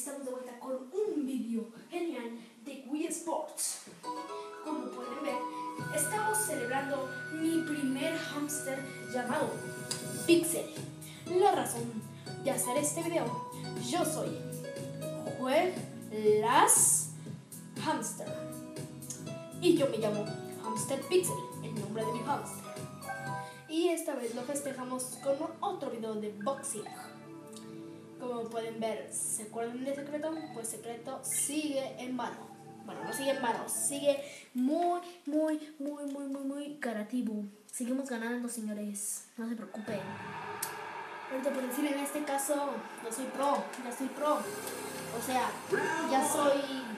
estamos de vuelta con un vídeo genial de Wii Sports. Como pueden ver, estamos celebrando mi primer hámster llamado Pixel. La razón de hacer este video: yo soy Juelas Hamster y yo me llamo Hamster Pixel, el nombre de mi hámster. Y esta vez lo festejamos con otro video de boxing. Como pueden ver, ¿se acuerdan de Secreto? Pues Secreto sigue en vano. Bueno, no sigue en vano, sigue muy creativo. Seguimos ganando, señores, no se preocupen. Ahorita por decir, en este caso, yo soy pro, ya soy pro. O sea, ya soy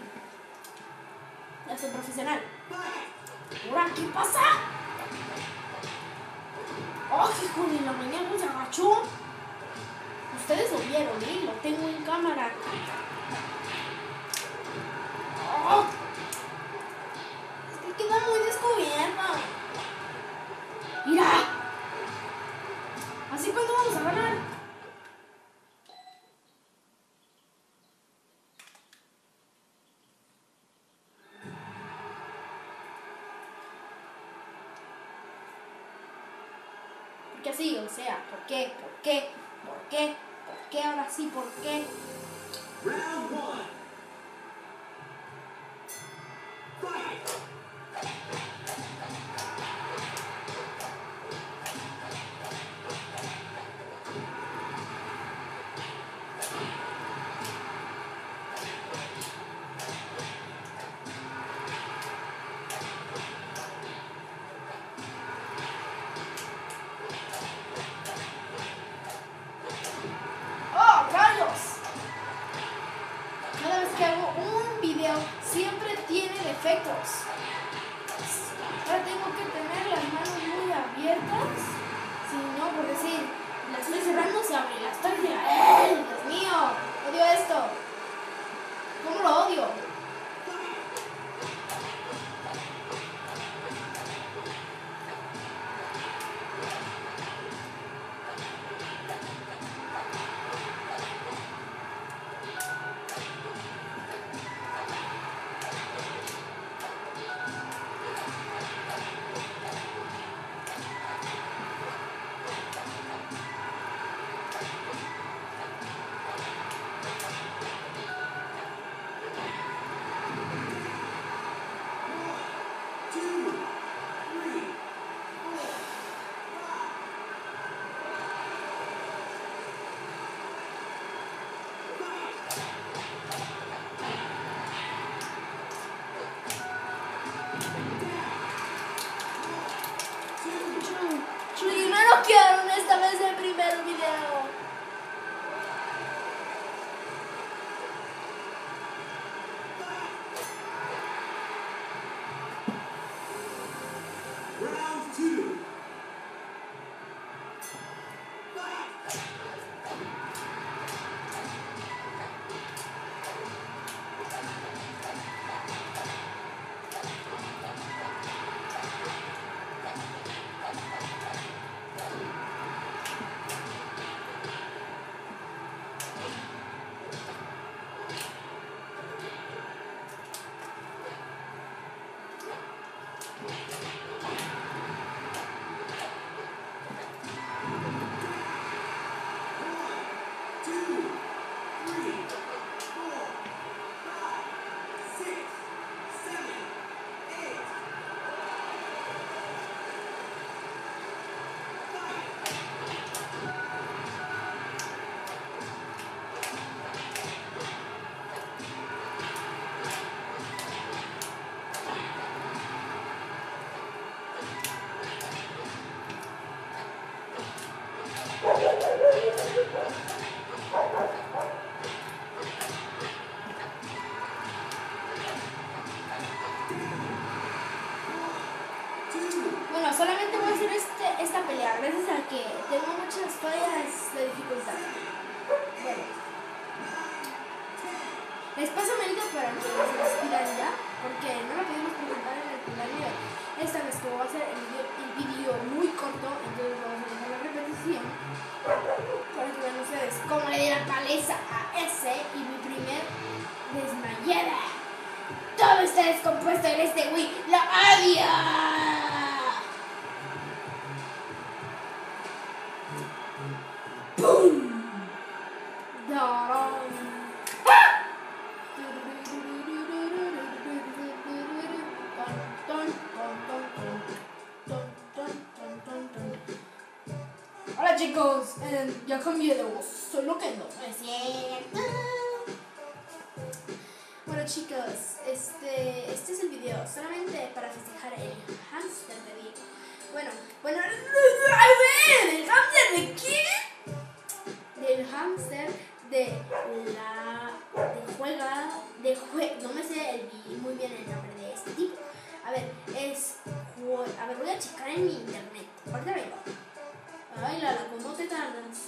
profesional. ¿Ahora qué pasa? ¡Oh, hijo de la mañana! Se agachó. Ustedes lo vieron, ¿eh? Lo tengo en cámara. ¡Oh! Es que queda muy descubierta. ¡Mira! ¿Así cuándo vamos a ganar? Porque así, o sea, ¿por qué? Ahora sí, ¿por qué? Round one. Fight. Cada vez que hago un video siempre tiene defectos. Ahora tengo que tener las manos muy abiertas. Si no, por decir, las estoy cerrando, se abre, las estoy cerrando. ¡Eh! ¡Dios mío! Odio esto. ¿Cómo lo odio? No quiero esta vez el primer video. Round two. Bueno, solamente voy a hacer esta pelea gracias a que tengo muchas fallas de dificultad. Bueno, les paso Melita para que se despidan ya, porque no lo pudimos presentar en el primer video. Esta vez que voy a hacer el video muy corto, entonces vamos a dejar la repetición para que vean ustedes cómo le di la paliza a ese y mi primer está descompuesto en este Wii. ¡Lo odio! ¡Pum! ¡Darán! Hola chicos, ya cambié de voz, solo que no es cierto. Bueno chicos, este es el video solamente para festejar el hámster de Diego. Bueno, a ver, ¿el hámster de quién? Del hámster no me sé muy bien el nombre de este tipo. A ver, voy a checar en mi internet. Ahorita vengo. Ay, Lala, ¿cómo te tardas?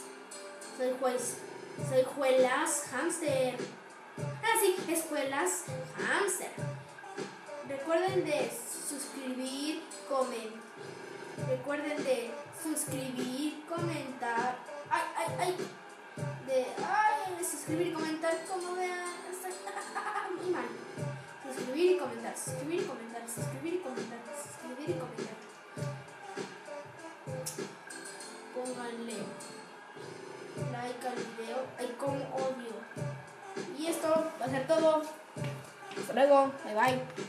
Soy Juelas Hamster. Ah, sí, Escuelas Hamster. Recuerden de suscribir, comentar. Suscribir y comentar, como vean. Muy mal. Suscribir y comentar. Pónganle like al video. Ay, como odio. Y esto va a ser todo. Hasta luego. Bye bye.